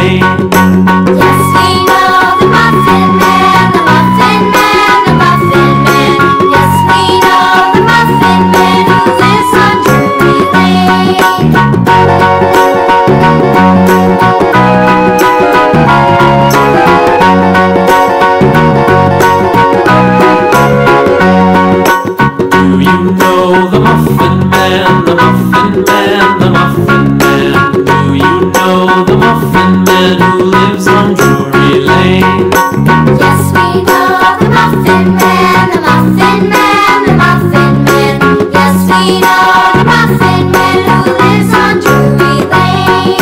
Lane. Yes, we know the Muffin Man, the Muffin Man, the Muffin Man. Yes, we know the Muffin Man who lives on Drury Lane. Do you know the Muffin Man, the Muffin Man, the Muffin Man? Do you know the Muffin Man who lives on Drury Lane? Yes, we know the Muffin Man, the Muffin Man, the Muffin Man. Yes, we know the Muffin Man who lives on Drury Lane.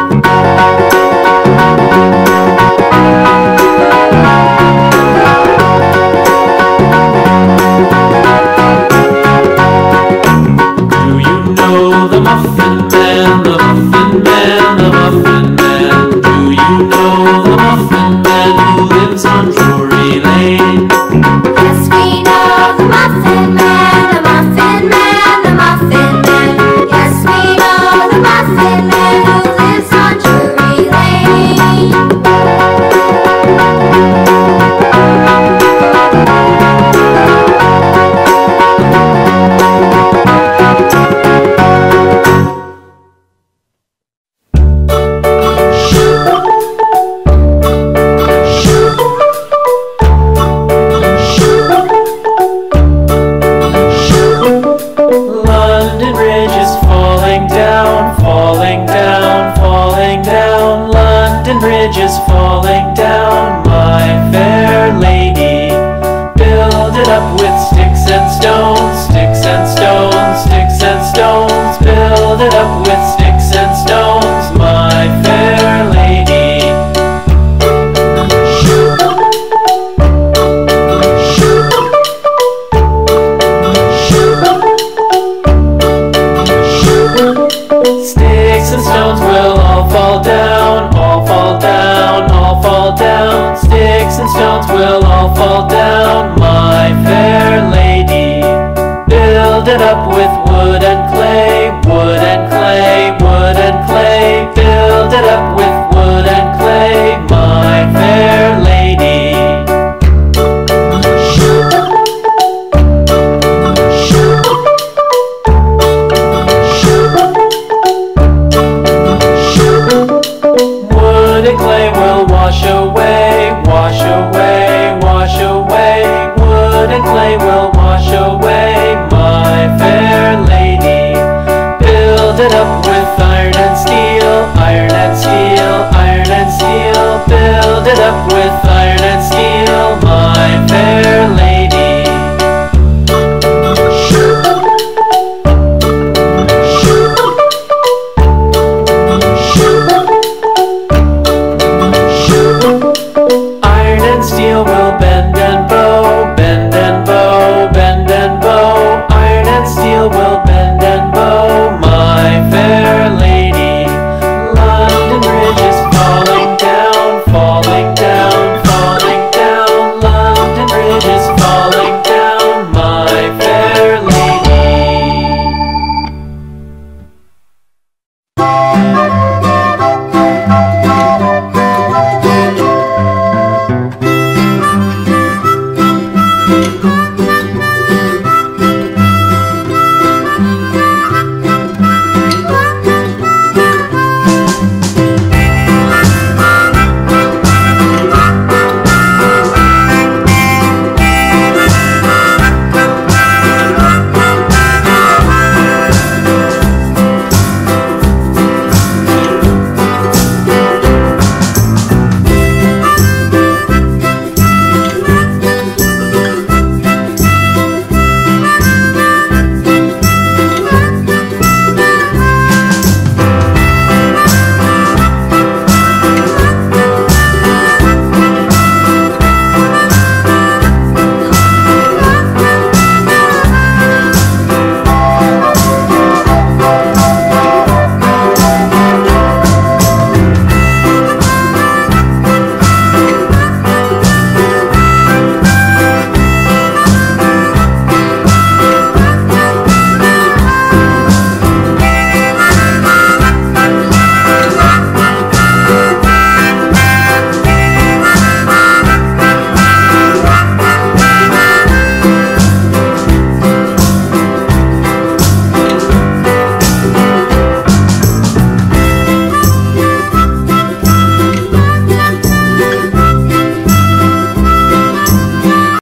Do you know the Muffin Man, the Muffin Man, the Muffin Man? Do you know the Muffin Man who lives on Drury Lane? Yes, we know the Muffin Man, the Muffin Man, the Muffin Man. Yes, we know the Muffin Man who lives on Drury Lane. London Bridge is falling down, falling down, falling down. London Bridge is falling down, my fair lady. Build it up with sticks and stones, sticks and stones, sticks and stones. Build it up with sticks and stones, my fair lady. Sticks and stones will all fall down, all fall down, all fall down. Sticks and stones will all fall down, my fair lady. Build it up with wood and clay, wood and clay, wood and clay. Build it up with wood and clay, my fair lady. Wood and clay will wash away, wash away, wash away. Wood and clay will wash away, my fair lady. Build it up with iron and steel, iron and steel, iron and steel. Build it up with